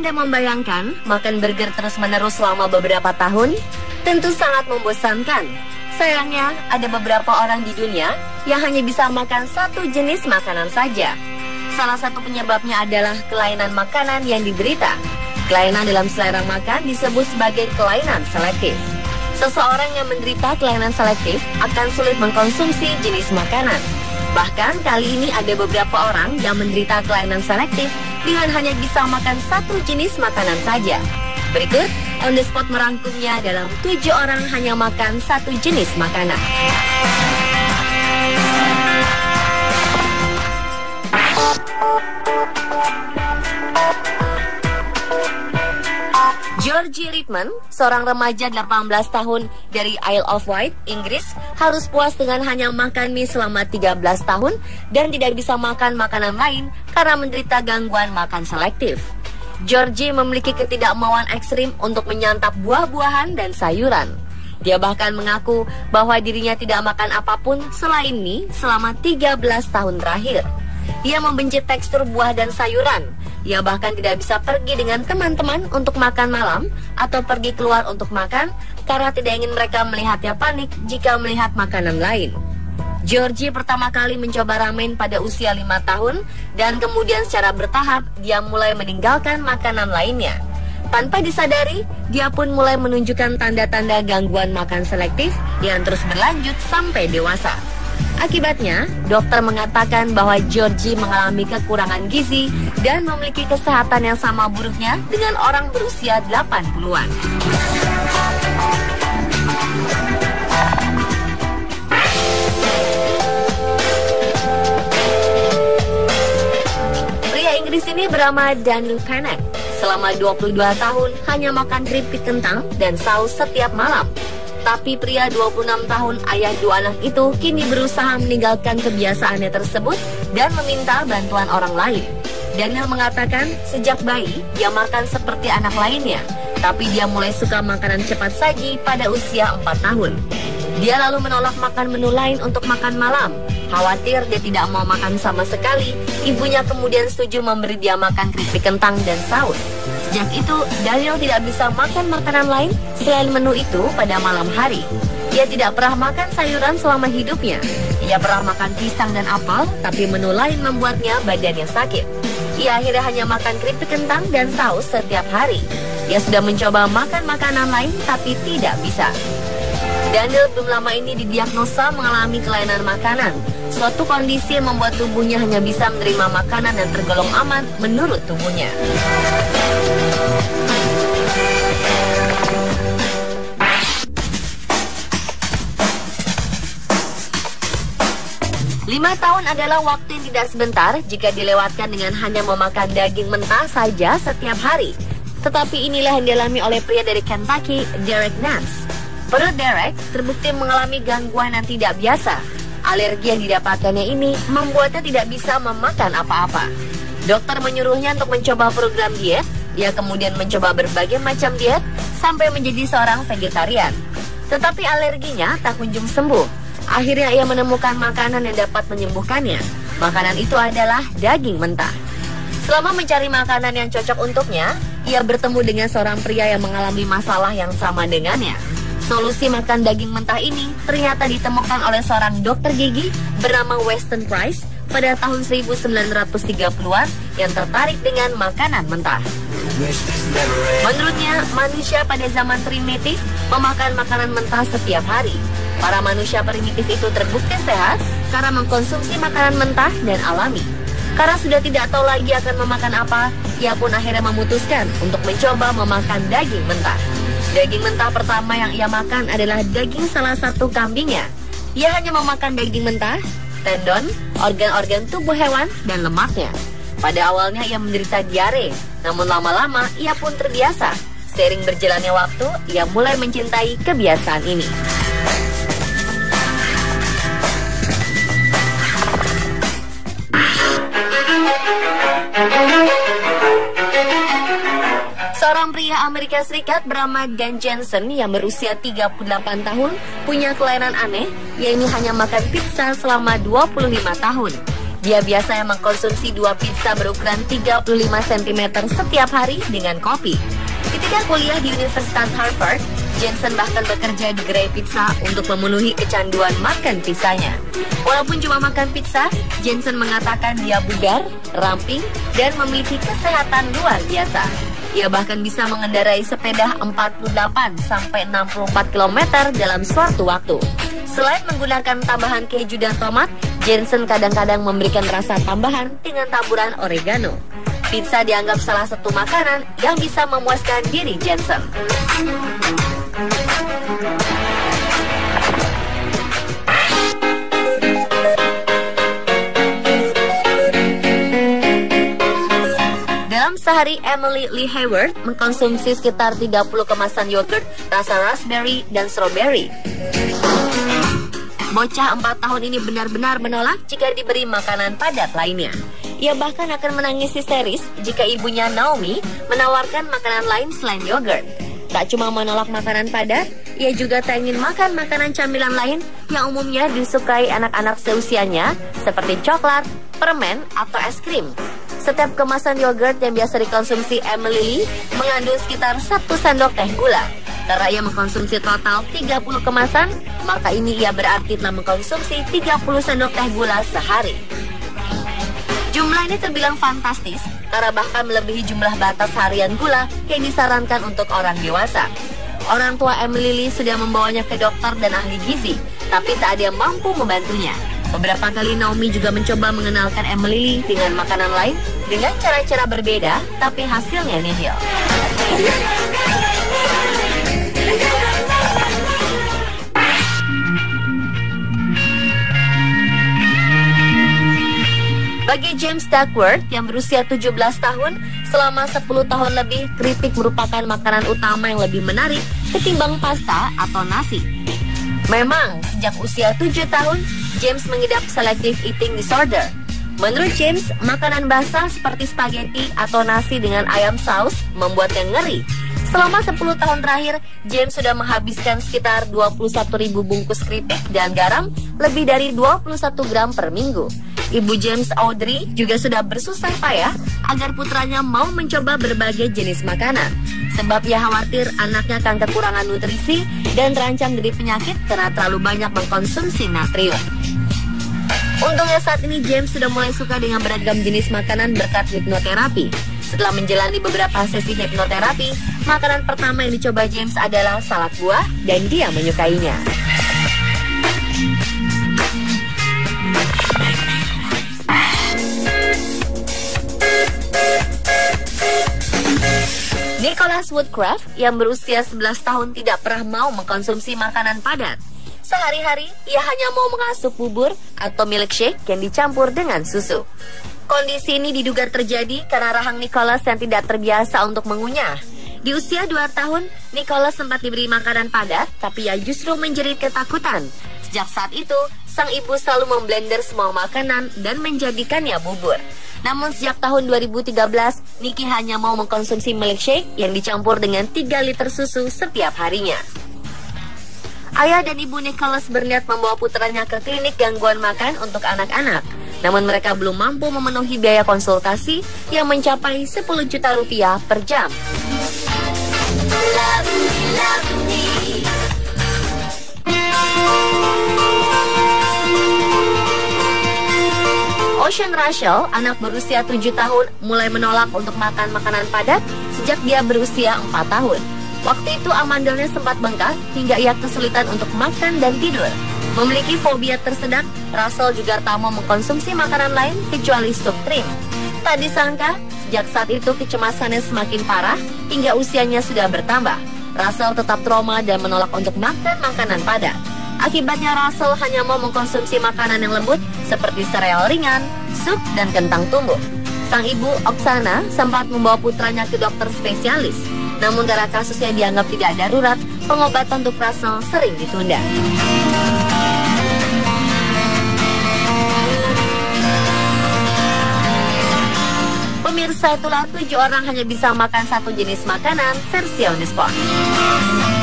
Anda membayangkan makan burger terus-menerus selama beberapa tahun? Tentu sangat membosankan. Sayangnya, ada beberapa orang di dunia yang hanya bisa makan satu jenis makanan saja. Salah satu penyebabnya adalah kelainan makanan yang diderita. Kelainan dalam selera makan disebut sebagai kelainan selektif. Seseorang yang menderita kelainan selektif akan sulit mengkonsumsi jenis makanan. Bahkan kali ini ada beberapa orang yang menderita kelainan selektif dengan hanya bisa makan satu jenis makanan saja. Berikut On The Spot merangkumnya dalam 7 orang hanya makan satu jenis makanan. Georgie Ritman, seorang remaja 18 tahun dari Isle of Wight, Inggris, harus puas dengan hanya makan mie selama 13 tahun dan tidak bisa makan makanan lain karena menderita gangguan makan selektif. Georgie memiliki ketidakmauan ekstrim untuk menyantap buah-buahan dan sayuran. Dia bahkan mengaku bahwa dirinya tidak makan apapun selain mie selama 13 tahun terakhir. Dia membenci tekstur buah dan sayuran. Ia bahkan tidak bisa pergi dengan teman-teman untuk makan malam atau pergi keluar untuk makan karena tidak ingin mereka melihatnya panik jika melihat makanan lain. Georgie pertama kali mencoba ramen pada usia 5 tahun dan kemudian secara bertahap dia mulai meninggalkan makanan lainnya. Tanpa disadari, dia pun mulai menunjukkan tanda-tanda gangguan makan selektif yang terus berlanjut sampai dewasa. Akibatnya, dokter mengatakan bahwa Georgie mengalami kekurangan gizi dan memiliki kesehatan yang sama buruknya dengan orang berusia 80-an. Pria Inggris ini bernama Daniel Pennock. Selama 22 tahun hanya makan keripik kentang dan saus setiap malam. Tapi pria 26 tahun ayah 2 anak itu kini berusaha meninggalkan kebiasaannya tersebut dan meminta bantuan orang lain. Daniel mengatakan sejak bayi dia makan seperti anak lainnya, tapi dia mulai suka makanan cepat saji pada usia 4 tahun. Dia lalu menolak makan menu lain untuk makan malam. Khawatir dia tidak mau makan sama sekali, ibunya kemudian setuju memberi dia makan keripik kentang dan saus. Sejak itu, Daniel tidak bisa makan makanan lain selain menu itu pada malam hari. Ia tidak pernah makan sayuran selama hidupnya. Ia pernah makan pisang dan apel, tapi menu lain membuatnya badannya sakit. Ia akhirnya hanya makan keripik kentang dan saus setiap hari. Ia sudah mencoba makan makanan lain, tapi tidak bisa. Daniel belum lama ini didiagnosa mengalami kelainan makanan, suatu kondisi yang membuat tubuhnya hanya bisa menerima makanan yang tergolong aman menurut tubuhnya. Lima tahun adalah waktu yang tidak sebentar jika dilewatkan dengan hanya memakan daging mentah saja setiap hari. Tetapi inilah yang dialami oleh pria dari Kentucky, Derek Nance. Perut Derek terbukti mengalami gangguan yang tidak biasa. Alergi yang didapatkannya ini membuatnya tidak bisa memakan apa-apa. Dokter menyuruhnya untuk mencoba program diet. Dia kemudian mencoba berbagai macam diet sampai menjadi seorang vegetarian. Tetapi alerginya tak kunjung sembuh. Akhirnya ia menemukan makanan yang dapat menyembuhkannya. Makanan itu adalah daging mentah. Selama mencari makanan yang cocok untuknya, ia bertemu dengan seorang pria yang mengalami masalah yang sama dengannya. Solusi makan daging mentah ini ternyata ditemukan oleh seorang dokter gigi bernama Weston Price pada tahun 1930-an yang tertarik dengan makanan mentah. Menurutnya, manusia pada zaman primitif memakan makanan mentah setiap hari. Para manusia primitif itu terbukti sehat karena mengkonsumsi makanan mentah dan alami. Karena sudah tidak tahu lagi akan memakan apa, ia pun akhirnya memutuskan untuk mencoba memakan daging mentah. Daging mentah pertama yang ia makan adalah daging salah satu kambingnya. Ia hanya memakan daging mentah, tendon, organ-organ tubuh hewan, dan lemaknya. Pada awalnya ia menderita diare, namun lama-lama ia pun terbiasa. Seiring berjalannya waktu, ia mulai mencintai kebiasaan ini. Seorang pria Amerika Serikat bernama Dan Jensen yang berusia 38 tahun punya kelainan aneh, yaitu hanya makan pizza selama 25 tahun. Dia biasanya mengkonsumsi 2 pizza berukuran 35 cm setiap hari dengan kopi. Ketika kuliah di Universitas Harvard, Jensen bahkan bekerja di gerai pizza untuk memenuhi kecanduan makan pizzanya. Walaupun cuma makan pizza, Jensen mengatakan dia bugar, ramping, dan memiliki kesehatan luar biasa. Ia bahkan bisa mengendarai sepeda 48-64 km dalam suatu waktu. Selain menggunakan tambahan keju dan tomat, Jensen kadang-kadang memberikan rasa tambahan dengan taburan oregano. Pizza dianggap salah satu makanan yang bisa memuaskan diri Jensen. Dalam sehari, Emily Lee Hayward mengkonsumsi sekitar 30 kemasan yogurt rasa raspberry dan strawberry. Bocah 4 tahun ini benar-benar menolak jika diberi makanan padat lainnya. Ia bahkan akan menangis histeris jika ibunya Naomi menawarkan makanan lain selain yogurt. Tak cuma menolak makanan padat, ia juga tak ingin makan makanan camilan lain yang umumnya disukai anak-anak seusianya seperti coklat, permen, atau es krim. Setiap kemasan yogurt yang biasa dikonsumsi Emily Lee mengandung sekitar 1 sendok teh gula. Karena ia mengkonsumsi total 30 kemasan, maka ini ia berarti telah mengkonsumsi 30 sendok teh gula sehari. Jumlah ini terbilang fantastis, karena bahkan melebihi jumlah batas harian gula yang disarankan untuk orang dewasa. Orang tua Emily Lee sudah membawanya ke dokter dan ahli gizi, tapi tak ada yang mampu membantunya. Beberapa kali Naomi juga mencoba mengenalkan Emily Lee dengan makanan lain dengan cara-cara berbeda, tapi hasilnya nihil. Bagi James Duckworth yang berusia 17 tahun, selama 10 tahun lebih, keripik merupakan makanan utama yang lebih menarik ketimbang pasta atau nasi. Memang, sejak usia 7 tahun, James mengidap selective eating disorder. Menurut James, makanan basah seperti spaghetti atau nasi dengan ayam saus membuatnya ngeri. Selama 10 tahun terakhir, James sudah menghabiskan sekitar 21.000 bungkus keripik dan garam lebih dari 21 gram per minggu. Ibu James, Audrey, juga sudah bersusah payah agar putranya mau mencoba berbagai jenis makanan. Sebab ia khawatir anaknya akan kekurangan nutrisi dan terancam dari penyakit karena terlalu banyak mengkonsumsi natrium. Untungnya saat ini James sudah mulai suka dengan beragam jenis makanan berkat hipnoterapi. Setelah menjalani beberapa sesi hipnoterapi, makanan pertama yang dicoba James adalah salad buah dan dia menyukainya. Nicholas Woodcraft yang berusia 11 tahun tidak pernah mau mengkonsumsi makanan padat. Sehari-hari, ia hanya mau mengasup bubur atau milkshake yang dicampur dengan susu. Kondisi ini diduga terjadi karena rahang Nicholas yang tidak terbiasa untuk mengunyah. Di usia 2 tahun, Nicholas sempat diberi makanan padat, tapi ia justru menjerit ketakutan. Sejak saat itu, sang ibu selalu memblender semua makanan dan menjadikannya bubur. Namun sejak tahun 2013, Nicky hanya mau mengkonsumsi milkshake yang dicampur dengan 3 liter susu setiap harinya. Ayah dan ibu Nicholas berniat membawa putranya ke klinik gangguan makan untuk anak-anak. Namun mereka belum mampu memenuhi biaya konsultasi yang mencapai 10 juta rupiah per jam. Ocean Rachel, anak berusia 7 tahun, mulai menolak untuk makan makanan padat sejak dia berusia 4 tahun. Waktu itu amandelnya sempat bengkak hingga ia kesulitan untuk makan dan tidur. Memiliki fobia tersedak, Rachel juga tak mau mengkonsumsi makanan lain kecuali sup trim. Tak disangka, sejak saat itu kecemasannya semakin parah hingga usianya sudah bertambah. Rachel tetap trauma dan menolak untuk makan makanan padat. Akibatnya Rachel hanya mau mengkonsumsi makanan yang lembut seperti sereal ringan, sup, dan kentang tumbuk. Sang ibu, Oksana, sempat membawa putranya ke dokter spesialis. Namun karena kasusnya dianggap tidak darurat, pengobatan untuk Rachel sering ditunda. Pemirsa, itulah 7 orang hanya bisa makan satu jenis makanan versi on the spot.